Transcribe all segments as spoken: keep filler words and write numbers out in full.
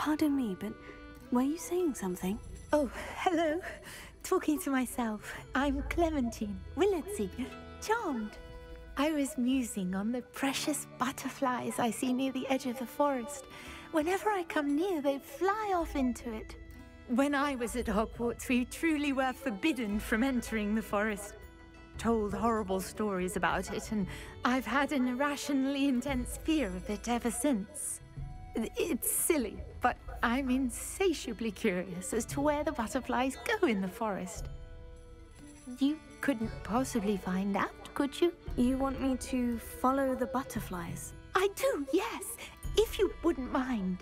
Pardon me, but were you saying something? Oh, hello. Talking to myself. I'm Clementine, Willardsey, charmed. I was musing on the precious butterflies I see near the edge of the forest. Whenever I come near, they fly off into it. When I was at Hogwarts, we truly were forbidden from entering the forest. Told horrible stories about it, and I've had an irrationally intense fear of it ever since. It's silly, but I'm insatiably curious as to where the butterflies go in the forest. You couldn't possibly find out, could you? You want me to follow the butterflies? I do, yes, if you wouldn't mind.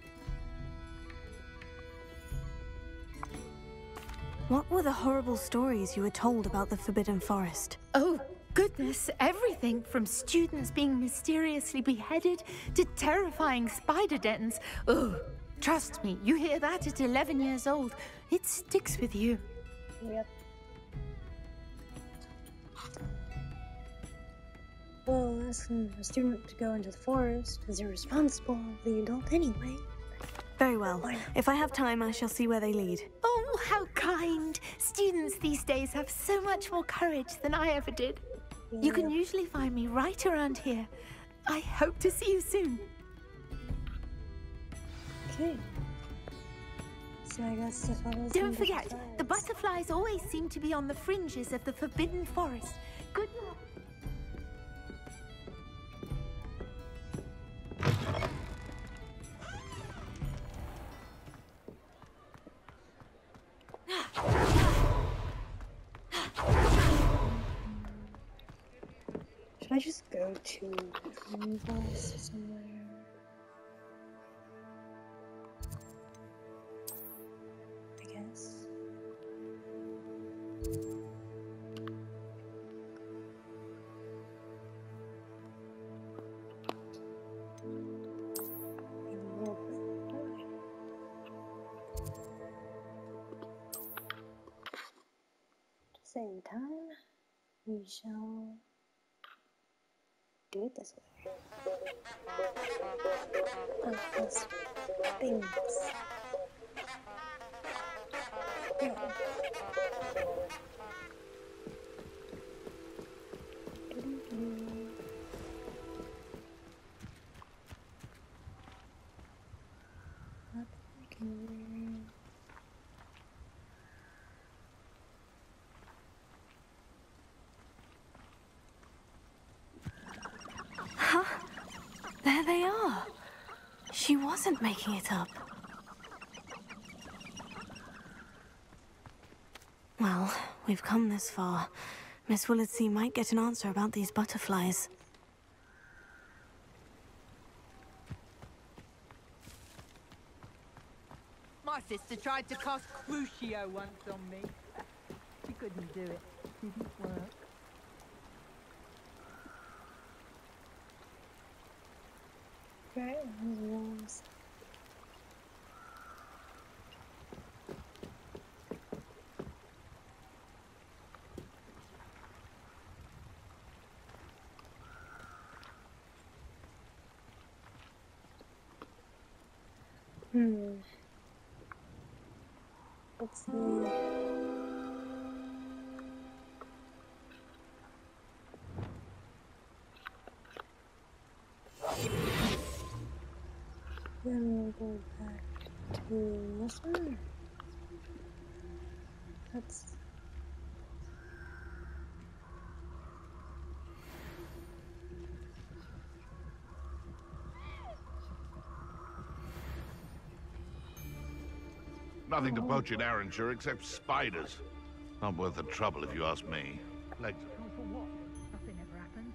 What were the horrible stories you were told about the Forbidden Forest? Oh, goodness, everything from students being mysteriously beheaded to terrifying spider dens. Oh, trust me, you hear that at eleven years old, it sticks with you. Yep. Well, asking a student to go into the forest is irresponsible of the adult anyway. Very well. If I have time, I shall see where they lead. Oh, how kind! Students these days have so much more courage than I ever did. Yeah. You can usually find me right around here. I hope to see you soon. Okay. So I guess to follow some Don't forget, butterflies. The butterflies always seem to be on the fringes of the Forbidden Forest. Good luck. Should I just go to NihonBox somewhere? I guess. At the same time, we shall do it this way. Oh, those things. Yeah. Not working. Huh? There they are. She wasn't making it up. Well, we've come this far. Miss Willardsey might get an answer about these butterflies. My sister tried to cast Crucio once on me. She couldn't do it. It didn't work. Right on the walls. Hmm. Let's see. Then we'll go back to this one. That's nothing to poach in Arranshire except spiders. Not worth the trouble if you ask me. Legs. For what? Nothing ever happens.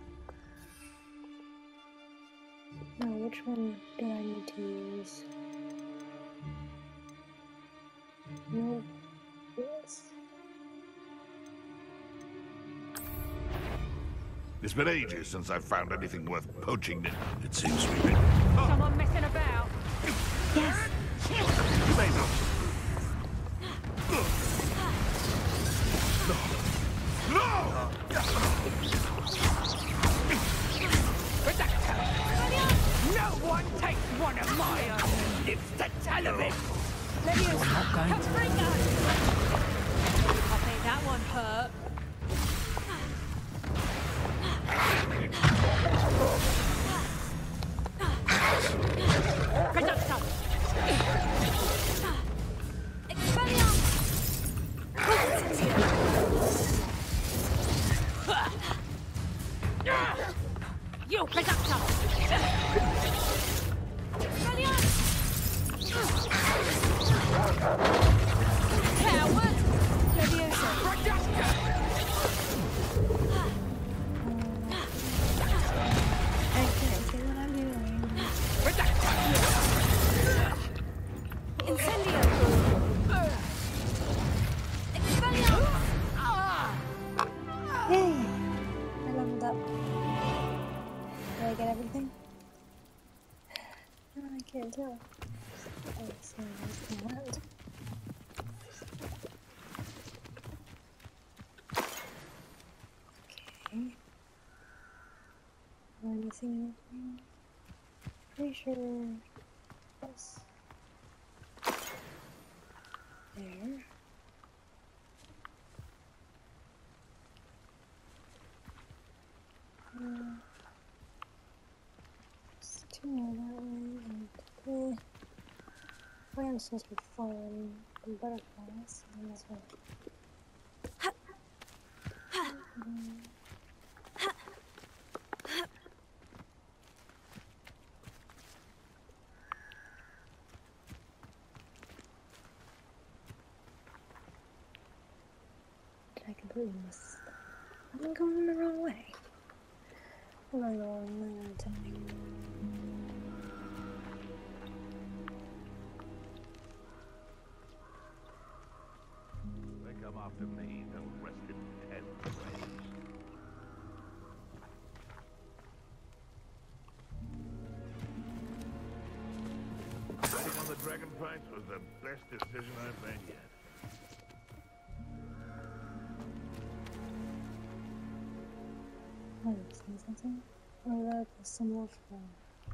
now, which one do I need to use? No. Yes. It's been ages since I've found anything worth poaching. It seems we've been... Someone messing about. Yes. You may not. No! No! No one takes one of my own and lives to tell not going to. I think that one hurt. Reduction. Expelliarmus. You reduction. Expelliarmus. Coward. Leviosa. Reduction. I can't see what I'm doing. Incendio! Expelliarmus! Yay! I leveled up. Did I get everything? No, I can't tell. Oh, so that's not. Okay. Am I missing anything? Pretty sure. Yes. There. Uh, there's two more that way. And okay. I am supposed to be following the butterflies. And this one. Mm. I completely missed. I'm going the wrong way. I'm going the wrong way, I'm telling you. They come after me, they'll rest in ten graves. Betting on the dragon fights was the best decision I've made yet. Oh, see something? Oh, look, there's some more from.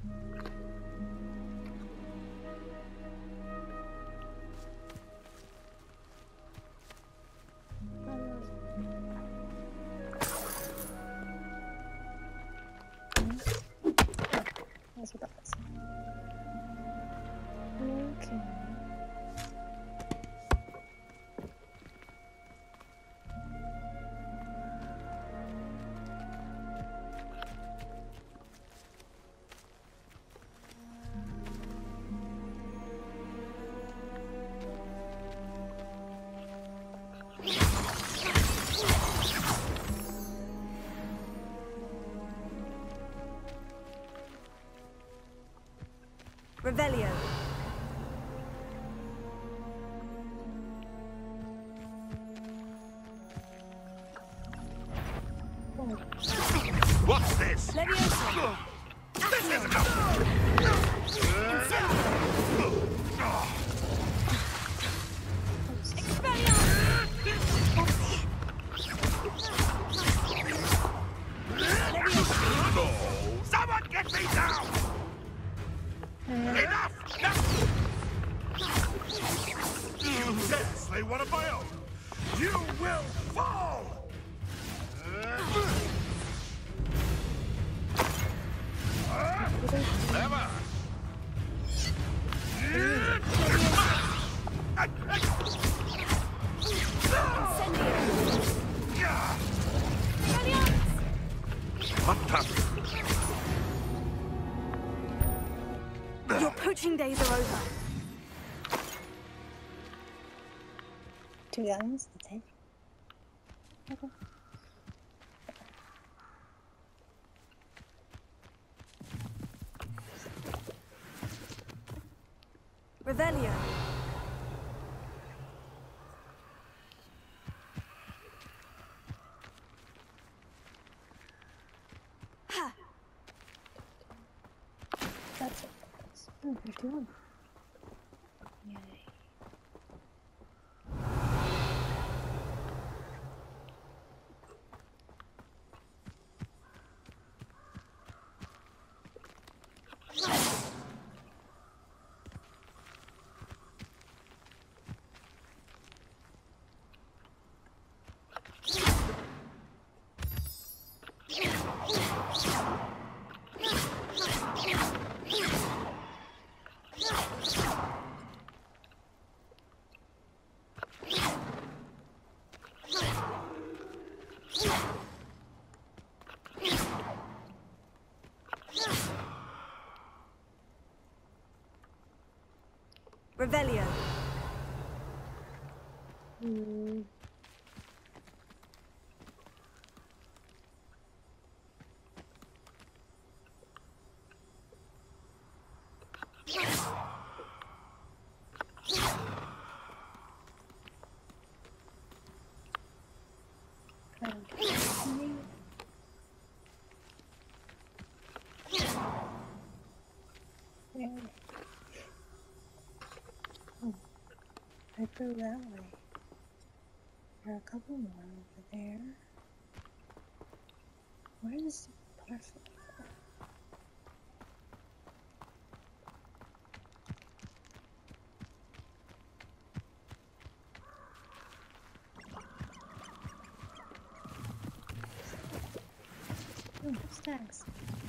That's what that was. Okay. Revelio. What's this? Leviosa. This is enough! No! Someone get me down! Enough! Enough! You dare slay one of my own! You will fall! Never! Your poaching days are over. Two guns, that's it. Okay. Revelio. Ha. That's it. Oh, fifty-one. Yay. Revelio. Hmm. I go that way. There are a couple more over there. Where is the butterfly? Oh, stacks.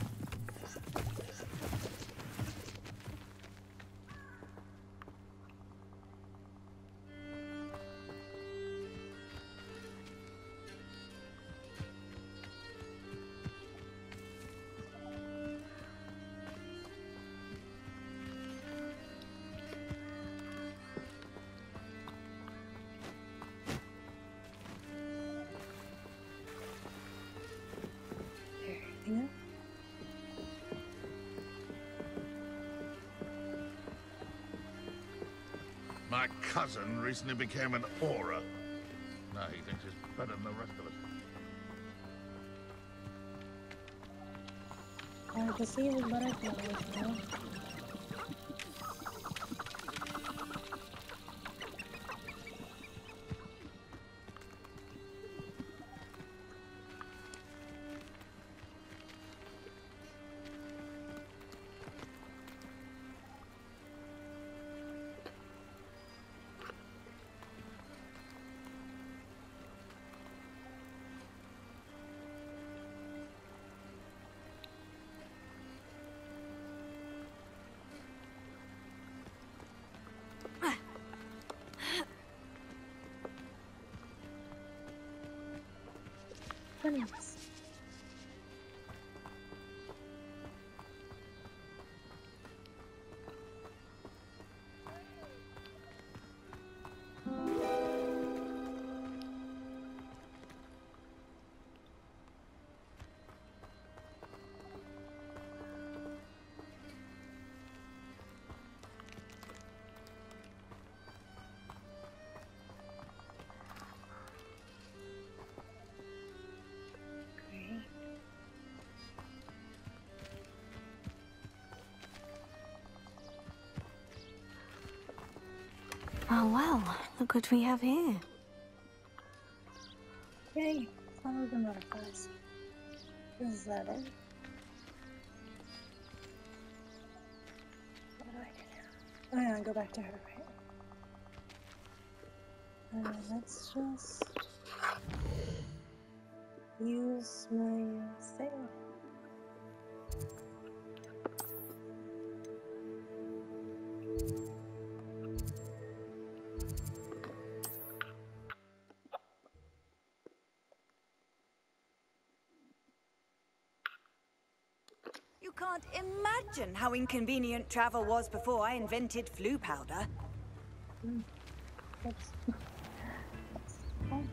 Yeah. My cousin recently became an aura. Now he thinks he's better than the rest of us. I can see the butterflies now. Bunnies. Oh well, look what we have here. Yay, follow the butterflies. Is that it? What do I do now? Oh yeah, go back to her, right? Uh, let's just use my sail. You can't imagine how inconvenient travel was before I invented flu powder. Mm. Oops. Oh.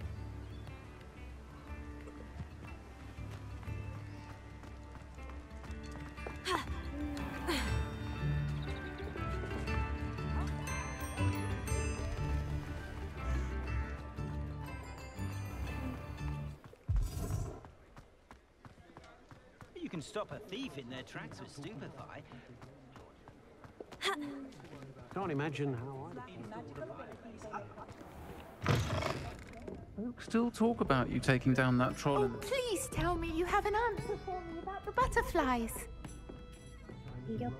You can stop a thief in their tracks with stupefy. Can't imagine how I... Folks still talk about you taking down that troll. Oh, in the... please tell me you have an answer for me about the butterflies. Yep.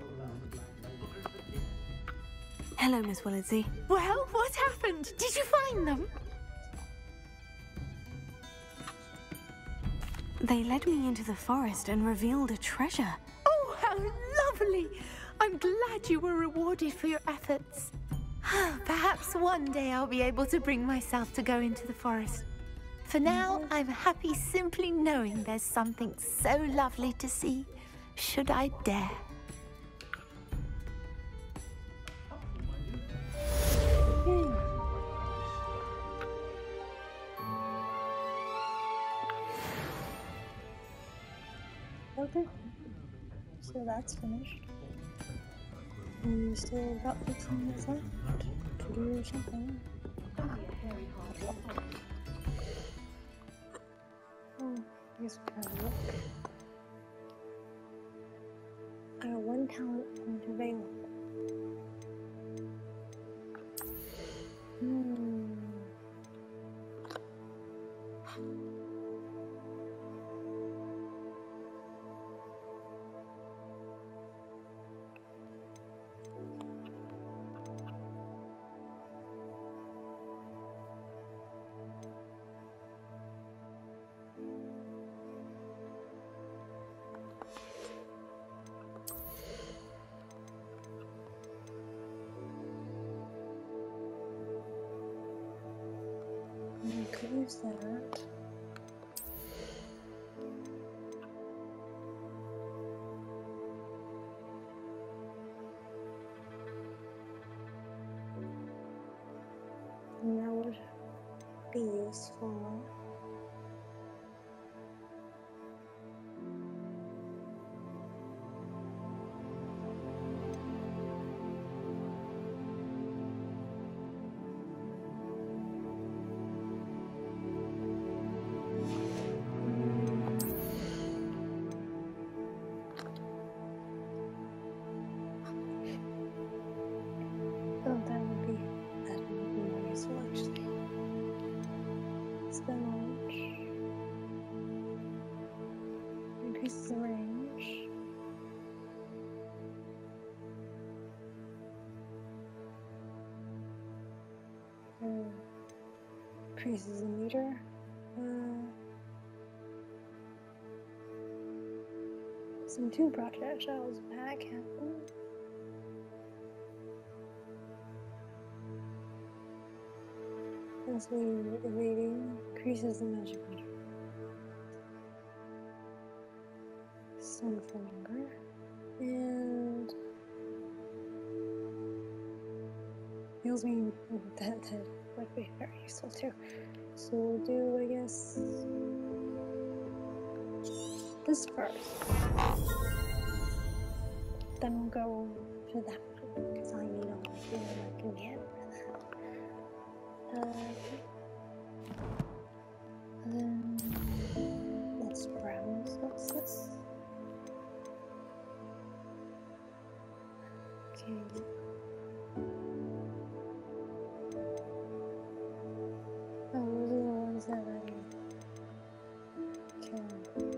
Hello, Miss Willitsey. Well, what happened? Did you find them? They led me into the forest and revealed a treasure. Oh, how lovely! I'm glad you were rewarded for your efforts. Perhaps one day I'll be able to bring myself to go into the forest. For now, I'm happy simply knowing there's something so lovely to see, should I dare. Okay, so that's finished. And we still got fifteen minutes left to do something. Oh, I guess we gotta look. I got one talent point available. Hmm. I could use that. And that would be useful. Increases the range. Uh, increases the meter. Uh, some two projectiles back happen. As we evading increases the magic meter. Stun for longer. And heals me. That, that would be very useful too. So we'll do, I guess, this first. Then we'll go to that one, because I need all the healing I can get for that. Uh, then let's browse. What's this? Okay. Oh, those are the ones that I can.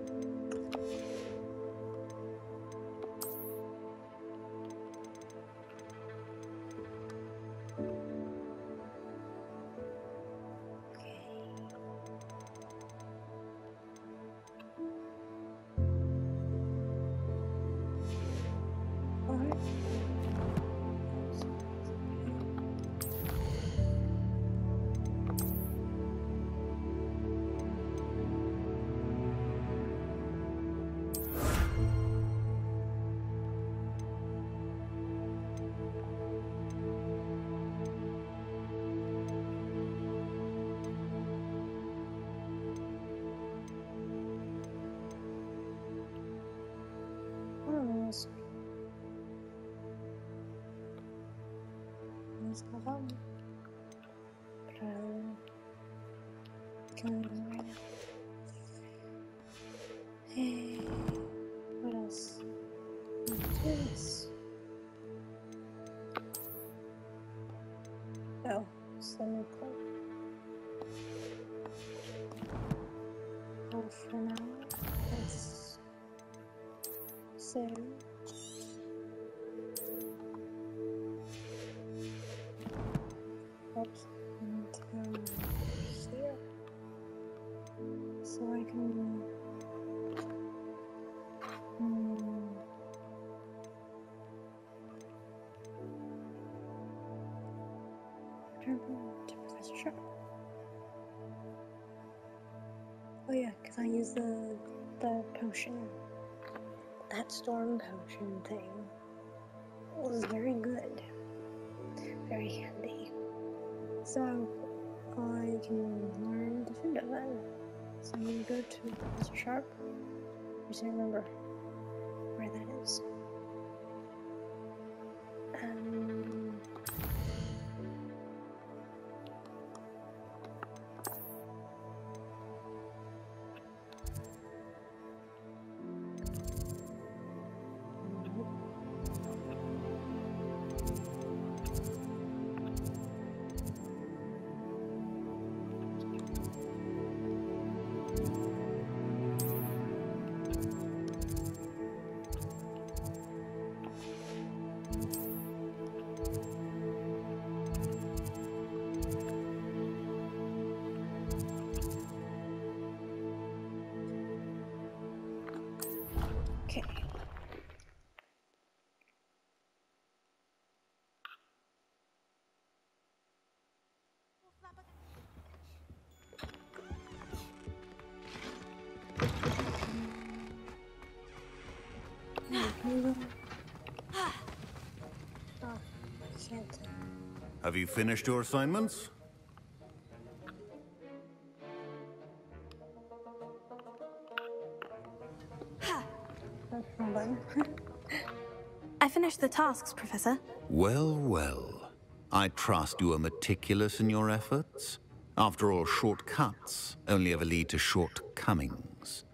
Let's go home. But I'll kill him right now. Hey, what else? Let's do this. Oh, so no clue. Oh, for now, let's save. Oops, I need to go here so I can because I use the the potion, that storm potion thing. It was very good, very handy. So I can learn Diffindo then. So I'm gonna go to Professor Sharp. I just don't remember where that is. Um, Okay. Oh, can't. Have you finished your assignments? I finished the tasks, Professor. Well, well. I trust you are meticulous in your efforts. After all, shortcuts only ever lead to shortcomings.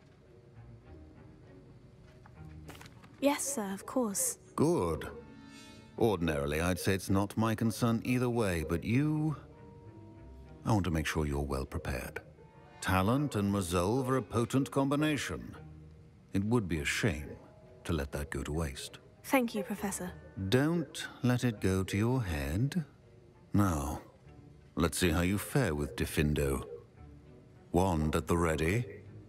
Yes, sir, of course. Good. Ordinarily, I'd say it's not my concern either way, but you... I want to make sure you're well prepared. Talent and resolve are a potent combination. It would be a shame to let that go to waste. Thank you, Professor. Don't let it go to your head. Now, let's see how you fare with Diffindo. Wand at the ready.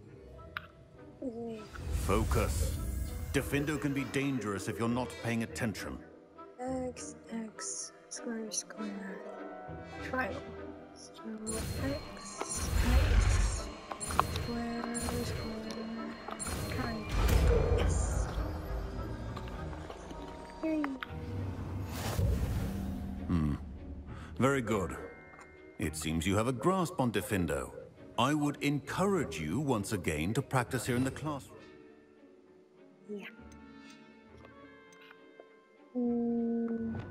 Focus. Diffindo can be dangerous if you're not paying attention. X, X, square, square, triangle. So X, X, square, square, triangle. Yes. Yay. Hmm. Very good. It seems you have a grasp on Diffindo. I would encourage you once again to practice here in the classroom. Yeah. Mm.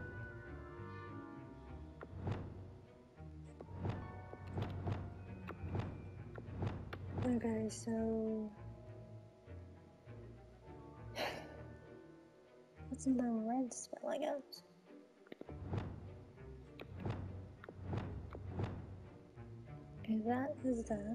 Okay, so what's in the red spell, I guess? Okay, that is that.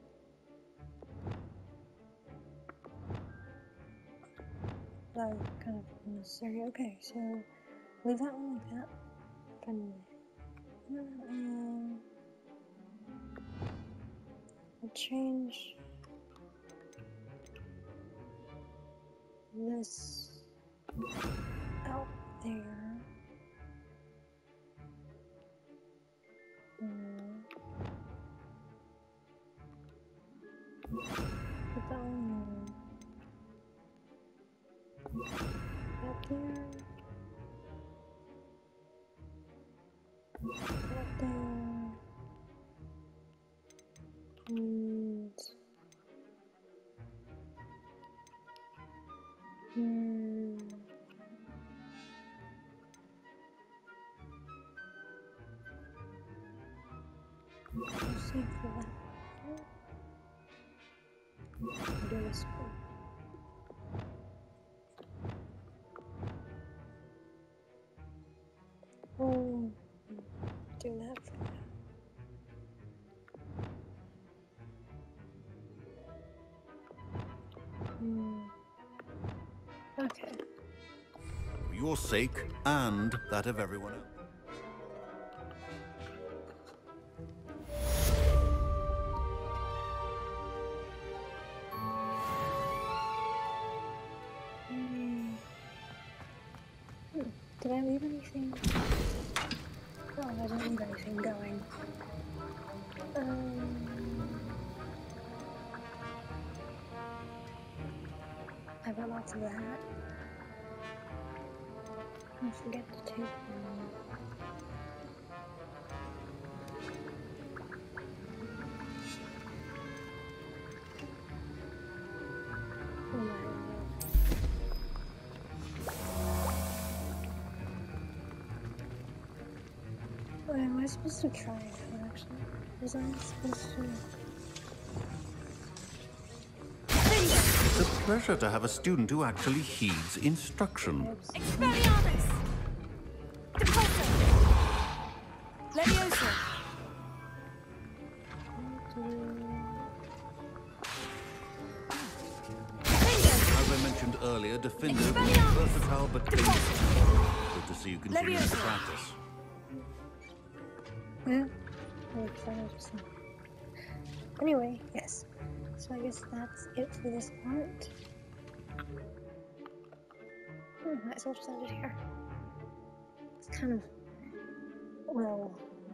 That was kind of unnecessary. Okay, so leave that one like that. Then, um, I'll change this out there. Mm. Put that one up there. Up there. And hmm. I'll save for that. I'll do this one. Oh, do that for now. Hmm. Okay. For your sake and that of everyone else. Did I leave anything? Oh, I didn't leave anything going. Um, I've got lots of that. Don't forget to take them. Oh my god. Wait, am I supposed to try it actually? Was I supposed to? It's a pleasure to have a student who actually heeds instruction. Expelliarmus! Depulso! Leviosa! As I mentioned earlier, Defender is versatile but dangerous. Good to see you continue to practice. Yeah. Anyway, yes. So I guess that's it for this part. Hmm, might as well just end it here. It's kind of, well,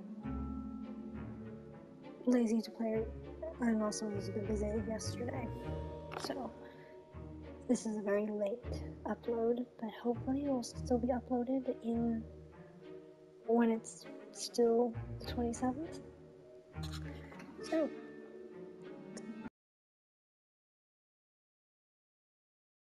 lazy to play, and also was a bit busy yesterday. So this is a very late upload, but hopefully it will still be uploaded in when it's still the twenty-seventh. So